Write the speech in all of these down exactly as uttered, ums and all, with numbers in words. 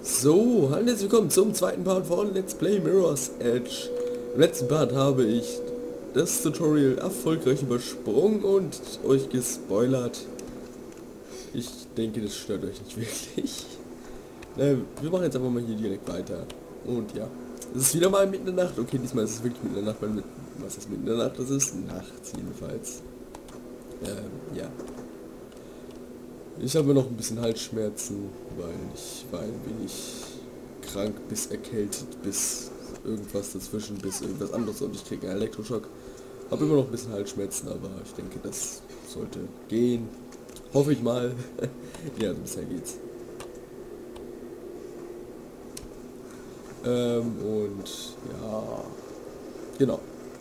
So, hallo und herzlich willkommen zum zweiten Part von Let's Play Mirror's Edge. Im letzten Part habe ich das Tutorial erfolgreich übersprungen und euch gespoilert. Ich denke, das stört euch nicht wirklich. Na, wir machen jetzt einfach mal hier direkt weiter. Und ja, es ist wieder mal mitten in der Nacht. Okay, diesmal ist es wirklich mitten in der Nacht, weil mit, was ist mitten in der Nacht? Das ist nachts jedenfalls. Ähm, ja. Ich habe noch ein bisschen Halsschmerzen, weil ich war ein wenig krank bis erkältet, bis irgendwas dazwischen, bis irgendwas anderes und ich kriege einen Elektroschock. Habe immer noch ein bisschen Halsschmerzen, aber ich denke, das sollte gehen. Hoffe ich mal. Ja, also bisher geht's. Ähm, und ja, genau.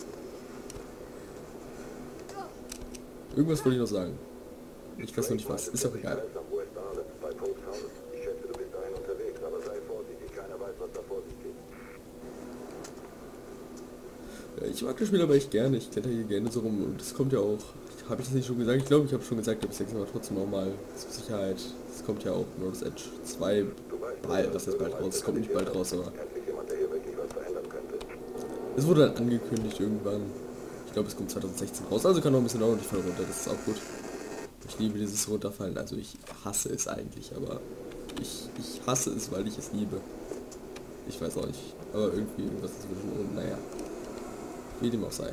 Irgendwas wollte ich noch sagen. Ich weiß noch nicht was, ist auch egal. Ja, ich mag das Spiel aber echt gerne, ich kletter hier gerne so rum und es kommt ja auch, habe ich das nicht schon gesagt? Ich glaube, ich habe schon gesagt, aber ich sage es aber trotzdem nochmal zur Sicherheit. Es kommt ja auch Mirror's Edge zwei bald, das ist bald raus, es kommt nicht bald raus, aber es wurde dann angekündigt irgendwann. Ich glaube, es kommt zwanzig sechzehn raus, also kann noch ein bisschen dauern, ich falle runter, das ist auch gut. Ich liebe dieses Runterfallen, also ich hasse es eigentlich, aber ich, ich hasse es, weil ich es liebe. Ich weiß auch nicht, aber irgendwie irgendwas dazwischen und naja, wie dem auch sei.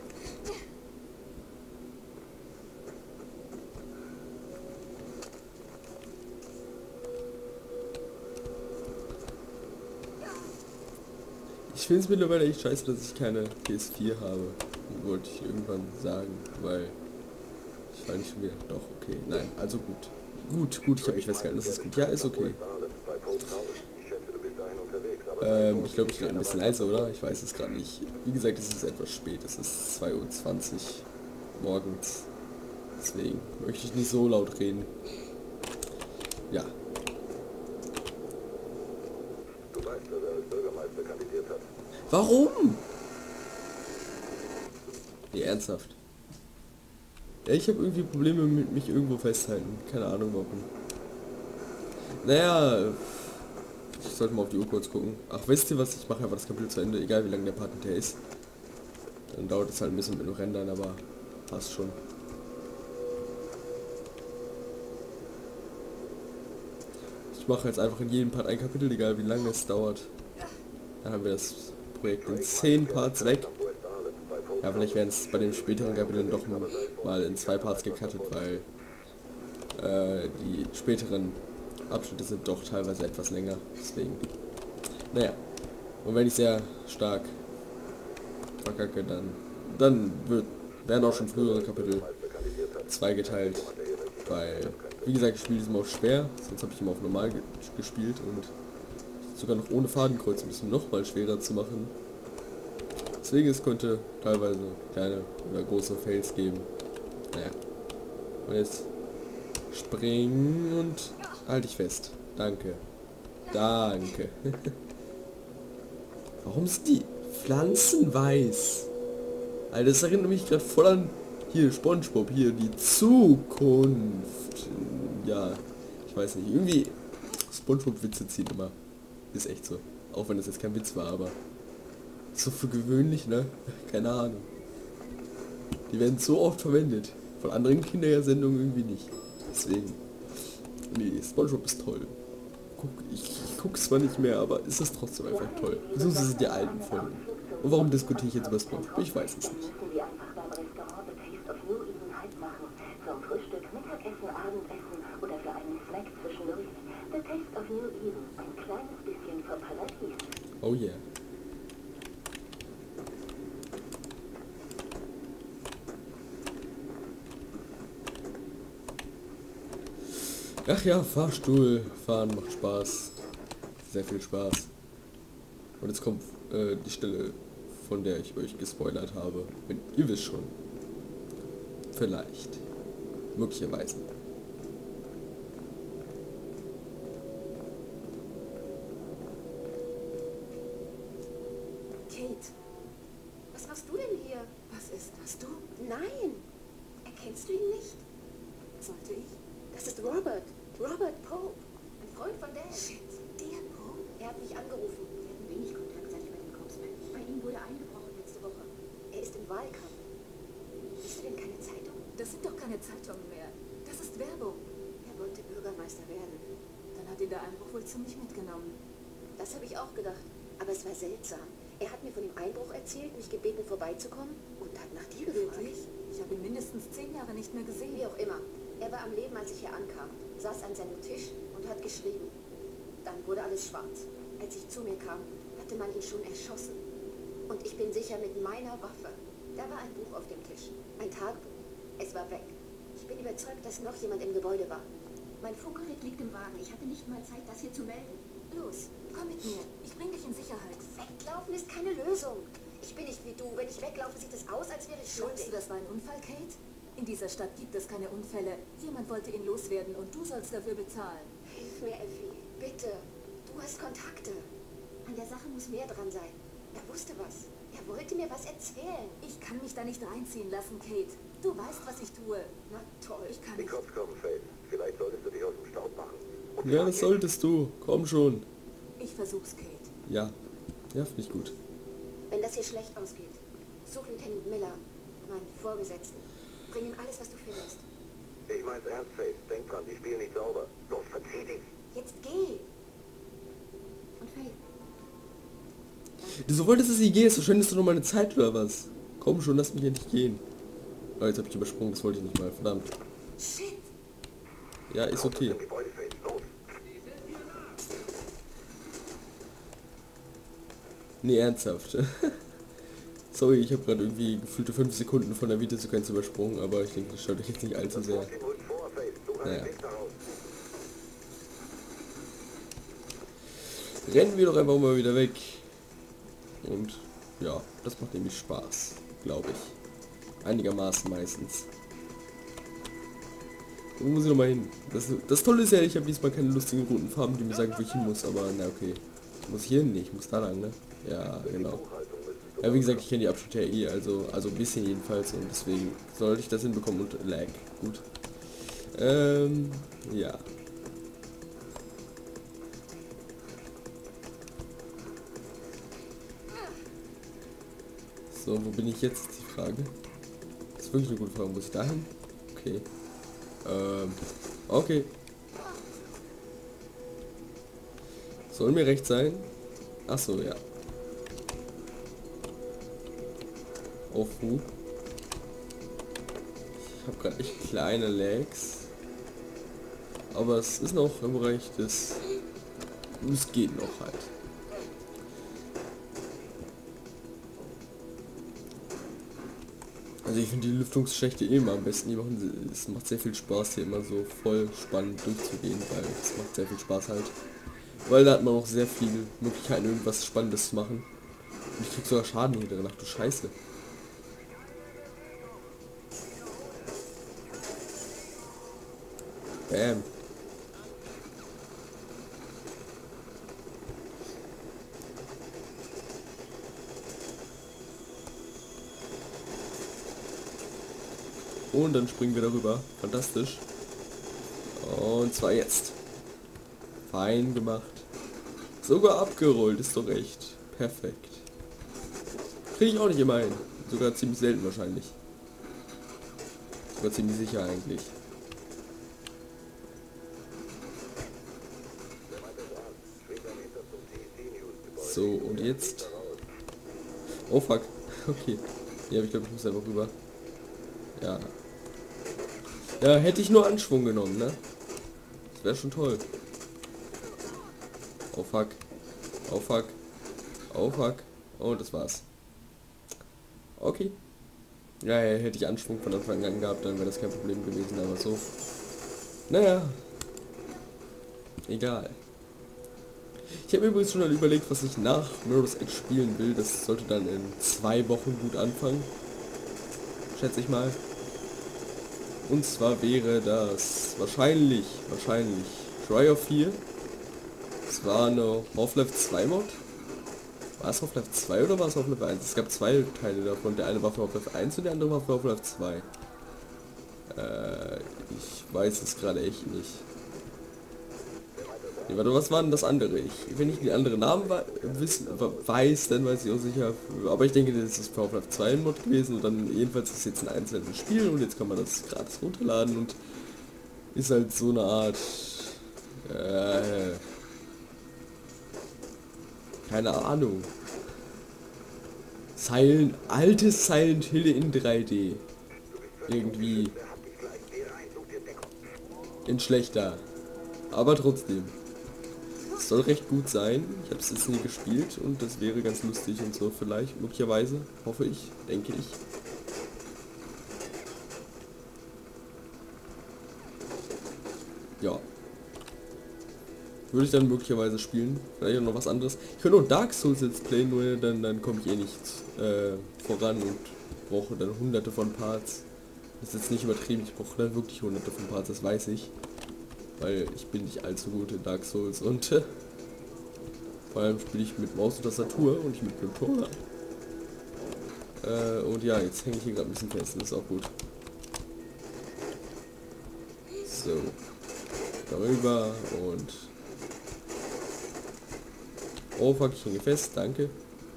Ich finde es mittlerweile echt scheiße, dass ich keine P S vier habe, wollte ich irgendwann sagen, weil ich war nicht schon wieder, doch, okay, nein, also gut. Gut, gut, ich habe mich festgehalten, das ist gut. Ja, ist okay. Ähm, ich glaube, ich rede ein bisschen leiser, oder? Ich weiß es gerade nicht. Wie gesagt, es ist etwas spät. Es ist zwei Uhr zwanzig morgens. Deswegen möchte ich nicht so laut reden. Ja. Warum? Nee, ernsthaft. Ja, ich habe irgendwie Probleme mit mich irgendwo festhalten. Keine Ahnung warum. Naja, ich sollte mal auf die Uhr kurz gucken. Ach, wisst ihr was? Ich mache einfach das Kapitel zu Ende, egal wie lange der Part hinterher ist. Dann dauert es halt ein bisschen mit dem Rendern, aber passt schon. Ich mache jetzt einfach in jedem Part ein Kapitel, egal wie lange es dauert. Dann haben wir das Projekt in zehn Parts weg. Ja, vielleicht werden es bei den späteren Kapiteln doch mal in zwei Parts gecuttet, weil äh, die späteren Abschnitte sind doch teilweise etwas länger. Deswegen. Naja. Und wenn ich sehr stark verkacke, dann, dann wird, werden auch schon frühere Kapitel zweigeteilt. Weil, wie gesagt, ich spiele diesmal auf schwer, sonst habe ich immer auf normal ge gespielt und sogar noch ohne Fadenkreuz ein bisschen noch mal schwerer zu machen. Deswegen es konnte teilweise kleine oder große Fails geben. Naja. Und jetzt springen und halte ich fest. Danke. Danke. Warum sind die Pflanzen weiß? Alter, das erinnert mich gerade voll an hier SpongeBob, hier die Zukunft. Ja, ich weiß nicht. Irgendwie SpongeBob-Witze ziehen immer. Ist echt so. Auch wenn das jetzt kein Witz war, aber so für gewöhnlich, ne? Keine Ahnung. Die werden so oft verwendet. Von anderen Kindersendungen irgendwie nicht. Deswegen. Nee, SpongeBob ist toll. Guck, ich, ich gucke zwar nicht mehr, aber ist es trotzdem einfach toll. So sind die alten Folgen. Und warum diskutiere ich jetzt über SpongeBob? Ich weiß es nicht. Zum Frühstück, Mittagessen, Abendessen oder für einen Snack zwischendurch. The Taste of New Eden. Ein kleines bisschen für Paradies. Oh yeah. Ach ja, Fahrstuhl fahren macht Spaß. Sehr viel Spaß. Und jetzt kommt äh, die Stelle, von der ich euch gespoilert habe. Und ihr wisst schon. Vielleicht. Möglicherweise. Kate, was machst du denn hier? Was ist das, du? Nein! Erkennst du ihn nicht? Sollte ich? Das ist Robert. Robert Pope. Ein Freund von Dan. Shit, der Pope. keine Zeitungen mehr. Das ist Werbung. Er wollte Bürgermeister werden. Dann hat ihn der Einbruch wohl ziemlich mitgenommen. Das habe ich auch gedacht. Aber es war seltsam. Er hat mir von dem Einbruch erzählt, mich gebeten vorbeizukommen und hat nach dir gefragt. Wirklich? Ich habe ihn mindestens zehn Jahre nicht mehr gesehen. Wie auch immer. Er war am Leben, als ich hier ankam, saß an seinem Tisch und hat geschrieben. Dann wurde alles schwarz. Als ich zu mir kam, hatte man ihn schon erschossen. Und ich bin sicher mit meiner Waffe. Da war ein Buch auf dem Tisch. Ein Tagebuch. Es war weg. Ich bin überzeugt, dass noch jemand im Gebäude war. Mein Funkgerät liegt im Wagen. Ich hatte nicht mal Zeit, das hier zu melden. Los, komm mit mir. Ich bringe dich in Sicherheit. Weglaufen ist keine Lösung. Ich bin nicht wie du. Wenn ich weglaufe, sieht es aus, als wäre ich Glaubst schuldig. du, das war ein Unfall, Kate? In dieser Stadt gibt es keine Unfälle. Jemand wollte ihn loswerden und du sollst dafür bezahlen. Hilf mir, Effie. Bitte. Du hast Kontakte. An der Sache muss mehr dran sein. Er wusste was. Er wollte mir was erzählen. Ich kann mich da nicht reinziehen lassen, Kate. Du weißt, was ich tue. Na toll. Ich kann Die nicht. Cops kommen, Faith. Vielleicht solltest du dich aus dem Staub machen. Und Ja, frag das ihn. solltest du. Komm schon. Ich versuch's, Kate. Ja. Ja, finde ich gut. Wenn das hier schlecht ausgeht, such Lieutenant Miller, meinen Vorgesetzten. Bring ihm alles, was du findest. Ich mein's ernst, Faith. Denk dran, die spielen nicht sauber. Los, verzieh dich. Jetzt geh. Und Faith, Du so wolltest, dass ich gehe, verschwendest du noch mal eine Zeit oder was? Komm schon, lass mich endlich gehen. Oh, jetzt habe ich übersprungen, das wollte ich nicht mal, verdammt. shit. Ja, ist Raus aus okay. dem Gebäude, Faith. Los. Nee, ernsthaft. Sorry, ich habe gerade irgendwie gefühlte fünf Sekunden von der Videosequenz übersprungen, aber ich denke, das schaut euch jetzt nicht allzu sehr. Mach den Hund vor, Faith. Such einen Naja. Weg daraus. Rennen wir doch einfach mal wieder weg. Und ja, das macht nämlich Spaß, glaube ich. Einigermaßen meistens. Wo muss ich nochmal hin? Das, das Tolle ist ja, ich habe diesmal keine lustigen roten Farben, die mir sagen, wo ich hin muss, aber na okay. Muss ich hier hin? Nee, ich muss da lang, ne? Ja, genau. Buchhaltung müsstest du Ja, wie gesagt, ich kenne die Abschnitte ja eh, also, also ein bisschen jedenfalls und deswegen sollte ich das hinbekommen und lag. Gut. Ähm, ja. So, wo bin ich jetzt, ist die Frage. Das ist wirklich eine gute Frage. Muss ich da hin? Okay. Ähm, okay. Soll mir recht sein? Ach so, ja. Auf Hu. Ich habe gerade echt kleine Lags. Aber es ist noch im Bereich des... Es geht noch halt. Also ich finde die Lüftungsschächte eh immer am besten. Die machen, es macht sehr viel Spaß hier immer so voll spannend durchzugehen, weil es macht sehr viel Spaß halt. Weil da hat man auch sehr viele Möglichkeiten, irgendwas Spannendes zu machen. Und ich krieg sogar Schaden hier drin. Ach du Scheiße. Bam. Und dann springen wir darüber. Fantastisch. Und zwar jetzt. Fein gemacht. Sogar abgerollt, ist doch echt perfekt. Kriege ich auch nicht immer hin. Sogar ziemlich selten wahrscheinlich. Sogar ziemlich sicher eigentlich. So, und jetzt... Oh fuck. Okay. Ja, ich glaube, ich muss einfach rüber. Ja. Ja, hätte ich nur Anschwung genommen, ne? Das wäre schon toll. Oh fuck. Oh fuck. Oh fuck. Oh, das war's. Okay. Ja, ja, hätte ich Anschwung von Anfang an gehabt, dann wäre das kein Problem gewesen, aber so. Naja. Egal. Ich habe übrigens schon mal überlegt, was ich nach Mirror's Edge spielen will. Das sollte dann in zwei Wochen gut anfangen. Schätze ich mal. Und zwar wäre das wahrscheinlich, wahrscheinlich Troy of vier. Es war eine Half-Life zwei Mod. War es Half-Life zwei oder war es Half-Life eins? Es gab zwei Teile davon. Der eine war für Half-Life eins und der andere war für Half-Life zwei. Äh, ich weiß es gerade echt nicht. Nee, warte, was war denn das andere? Ich, wenn ich die anderen Namen wissen, weiß, dann weiß ich auch sicher. Aber ich denke, das ist für Half-Life zwei ein Mod gewesen und dann jedenfalls ist jetzt ein einzelnes Spiel und jetzt kann man das gratis runterladen und ist halt so eine Art... Äh, keine Ahnung. Silent, altes Silent Hill in drei D. Irgendwie. In schlechter. Aber trotzdem. Es soll recht gut sein. Ich habe es jetzt nie gespielt und das wäre ganz lustig und so vielleicht, möglicherweise. Hoffe ich, denke ich. Ja. Würde ich dann möglicherweise spielen. Vielleicht auch noch was anderes. Ich könnte auch Dark Souls jetzt playen, nur dann, dann komme ich eh nicht äh, voran und brauche dann hunderte von Parts. Das ist jetzt nicht übertrieben, ich brauche dann wirklich hunderte von Parts, das weiß ich. Weil ich bin nicht allzu gut in Dark Souls und äh, vor allem spiele ich mit Maus und Tastatur und nicht mit Controller. Äh, und ja, jetzt hänge ich hier gerade ein bisschen fest, das ist auch gut. So. Darüber und... Oh fuck, ich hänge fest, danke.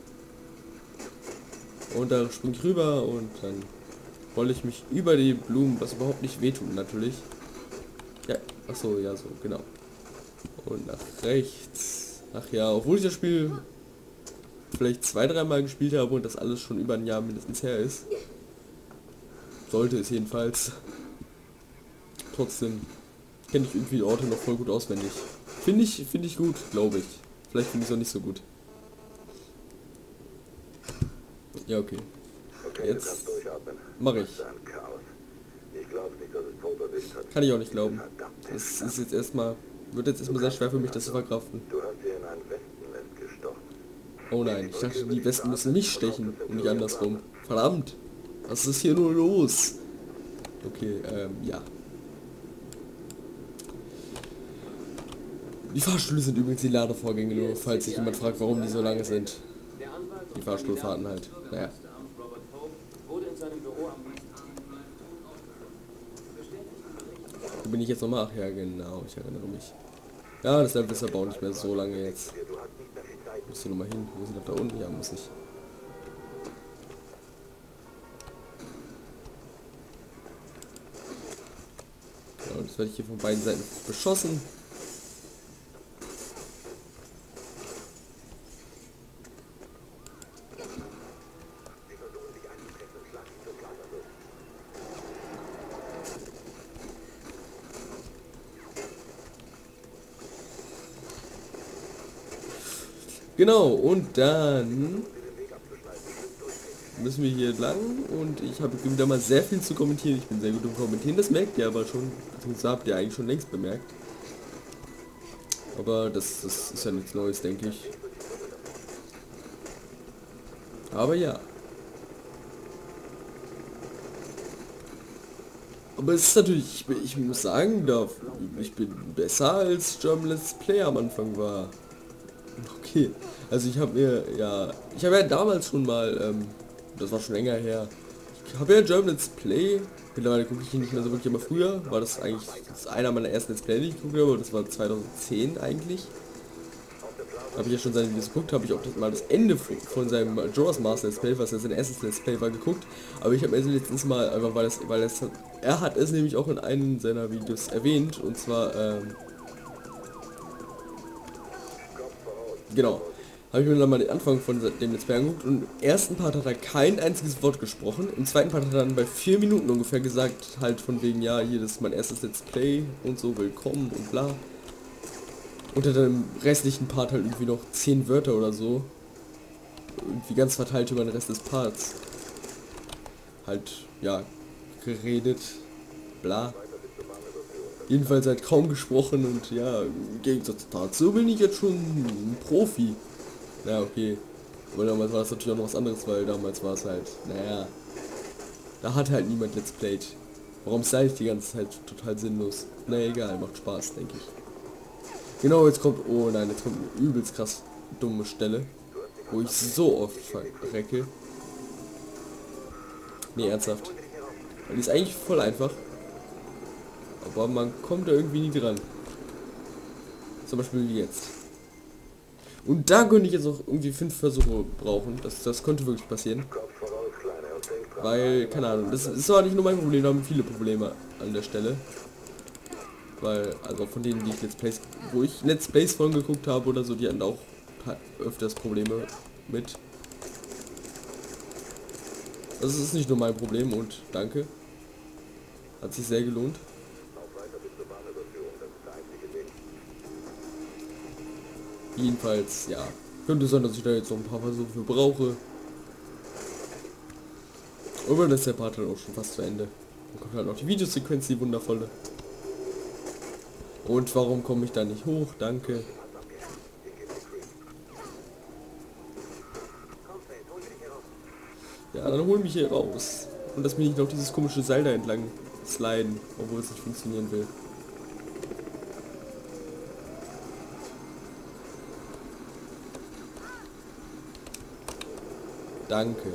Und da springe ich rüber und dann rolle ich mich über die Blumen, was überhaupt nicht wehtut natürlich. Ja, achso, ja so, genau. Und nach rechts. Ach ja, obwohl ich das Spiel vielleicht zwei, dreimal gespielt habe und das alles schon über ein Jahr mindestens her ist. Sollte es jedenfalls. Trotzdem kenne ich irgendwie die Orte noch voll gut auswendig. Finde ich, finde ich gut, glaube ich. Vielleicht finde ich es auch nicht so gut. Ja, okay. Jetzt mache ich. Kann ich auch nicht glauben. Das ist jetzt erstmal, wird jetzt erstmal sehr schwer für mich, das zu verkraften. Oh nein, ich dachte, die Wespen müssen mich stechen und nicht andersrum. Verdammt! Was ist hier nur los? Okay, ähm, ja. Die Fahrstühle sind übrigens die Ladevorgänge, nur falls sich jemand fragt, warum die so lange sind. Die Fahrstuhlfahrten halt. Naja. Wo bin ich jetzt nochmal? Ach ja, genau, ich erinnere mich. Ja, das Level ist aber auch nicht mehr so lange jetzt. Muss hier nochmal hin. Muss ich noch da unten? Ja, muss ich. Ja, jetzt werde ich hier von beiden Seiten beschossen. Genau, und dann müssen wir hier lang und ich habe wieder mal sehr viel zu kommentieren. Ich bin sehr gut im Kommentieren, das merkt ihr aber schon, das habt ihr eigentlich schon längst bemerkt. Aber das, das ist ja nichts Neues, denke ich. Aber ja. Aber es ist natürlich, ich, ich muss sagen, da, ich bin besser als German Let's Play am Anfang war. Okay, also ich habe mir, ja, ich habe ja damals schon mal, ähm, das war schon länger her, ich habe ja German Let's Play, mittlerweile gucke ich ihn nicht mehr so wirklich, aber früher war das eigentlich, das ist einer meiner ersten Let's Play, die ich geguckt habe, das war zweitausendzehn eigentlich. Habe ich ja schon seine Videos geguckt, habe ich auch das, mal das Ende von, von seinem Joras Master Let's Play, was ja sein erstes Let's Play war, geguckt, aber ich habe mir letztens mal, einfach weil das, weil das, er hat es nämlich auch in einem seiner Videos erwähnt, und zwar, ähm, genau, habe ich mir dann mal den Anfang von dem Let's Play angeguckt und im ersten Part hat er kein einziges Wort gesprochen, im zweiten Part hat er dann bei vier Minuten ungefähr gesagt, halt von wegen, ja, hier, das ist mein erstes Let's Play und so, willkommen und bla. Und hat dann im restlichen Part halt irgendwie noch zehn Wörter oder so, irgendwie ganz verteilt über den Rest des Parts, halt, ja, geredet, bla. Jedenfalls halt kaum gesprochen und ja, im Gegensatz dazu bin ich jetzt schon ein Profi. Ja, okay. Aber damals war das natürlich auch noch was anderes, weil damals war es halt, naja, da hat halt niemand Let's Played. Warum sei ich die ganze Zeit total sinnlos? Na egal, macht Spaß, denke ich. Genau, jetzt kommt, oh nein, jetzt kommt eine übelst krass dumme Stelle, wo ich so oft verrecke. Nee, ernsthaft. Weil die ist eigentlich voll einfach. Aber man kommt da irgendwie nie dran. Zum Beispiel wie jetzt. Und da könnte ich jetzt noch irgendwie fünf Versuche brauchen. Das, das könnte wirklich passieren. Weil, keine Ahnung, das ist aber nicht nur mein Problem, da haben viele Probleme an der Stelle. Weil, also von denen, die ich Let's Plays, wo ich Let's Plays von geguckt habe oder so, die hatten auch öfters Probleme mit. Also es ist nicht nur mein Problem und danke. Hat sich sehr gelohnt. Jedenfalls, ja. Könnte sein, dass ich da jetzt noch ein paar Versuche für brauche. Aber dann ist der Part dann auch schon fast zu Ende. Dann kommt halt noch die Videosequenz, die wundervolle. Und warum komme ich da nicht hoch? Danke. Ja, dann hol mich hier raus. Und lass mich nicht noch dieses komische Seil da entlang sliden, obwohl es nicht funktionieren will. Danke.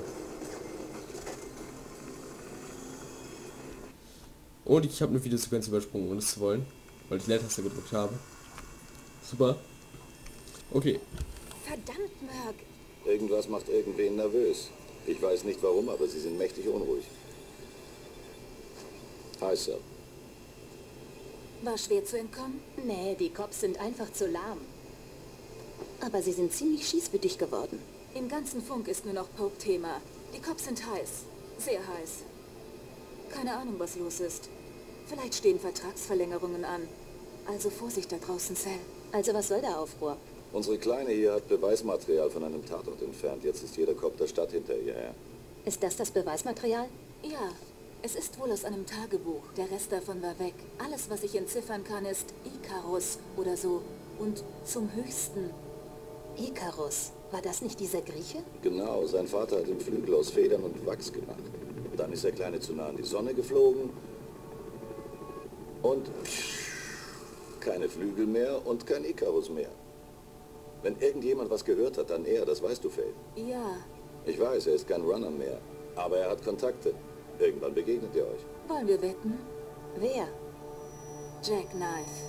Und ich habe eine Videosequenz übersprungen, ohne es zu wollen, weil ich Leertaste gedrückt habe. Super. Okay. Verdammt, Merc. Irgendwas macht irgendwen nervös. Ich weiß nicht warum, aber sie sind mächtig unruhig. Hi, Sir. War schwer zu entkommen? Nee, die Cops sind einfach zu lahm. Aber sie sind ziemlich schießwütig geworden. Im ganzen Funk ist nur noch Pope Thema. Die Cops sind heiß. Sehr heiß. Keine Ahnung, was los ist. Vielleicht stehen Vertragsverlängerungen an. Also Vorsicht da draußen, Sal. Also was soll der Aufruhr? Unsere Kleine hier hat Beweismaterial von einem Tatort entfernt. Jetzt ist jeder Kopf der Stadt hinter ihr her. Ist das das Beweismaterial? Ja, es ist wohl aus einem Tagebuch. Der Rest davon war weg. Alles, was ich entziffern kann, ist Ikarus oder so. Und zum Höchsten. Ikarus. War das nicht dieser Grieche? Genau, sein Vater hat den Flügel aus Federn und Wachs gemacht. Dann ist der Kleine zu nah an die Sonne geflogen. Und keine Flügel mehr und kein Ikarus mehr. Wenn irgendjemand was gehört hat, dann er, das weißt du, Faye. Ja. Ich weiß, er ist kein Runner mehr. Aber er hat Kontakte. Irgendwann begegnet ihr euch. Wollen wir wetten? Wer? Jack Knife.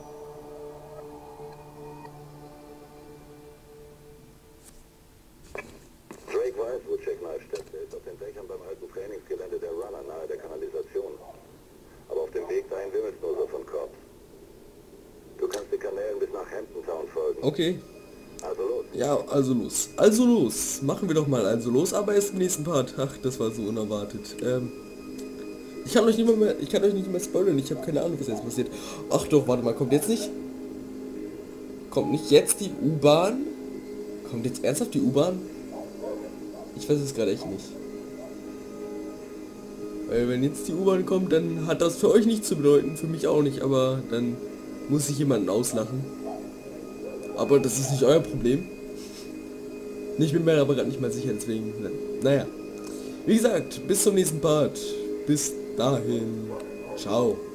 Drake weiß, wo Jack Knife steckt. Er ist auf den Dächern beim alten Trainingsgelände der Runner nahe der Kanalisation. Aber auf dem Weg dahin wimmelt's nur so von Cops. Du kannst die Kanälen bis nach Hampton Town folgen. Okay. Also los. Ja, also los. Also los. Machen wir doch mal also los, aber erst im nächsten Part. Ach, das war so unerwartet. Ähm, ich kann euch nicht mehr, ich kann euch nicht mehr spoilern. Ich habe keine Ahnung, was jetzt passiert. Ach doch, warte mal, kommt jetzt nicht? Kommt nicht jetzt die U-Bahn? Kommt jetzt ernsthaft die U-Bahn? Ich weiß es gerade echt nicht. Weil wenn jetzt die U-Bahn kommt, dann hat das für euch nichts zu bedeuten, für mich auch nicht, aber dann muss ich jemanden auslachen. Aber das ist nicht euer Problem. Ich bin mir aber gerade nicht mal sicher, deswegen, naja. Wie gesagt, bis zum nächsten Part. Bis dahin. Ciao.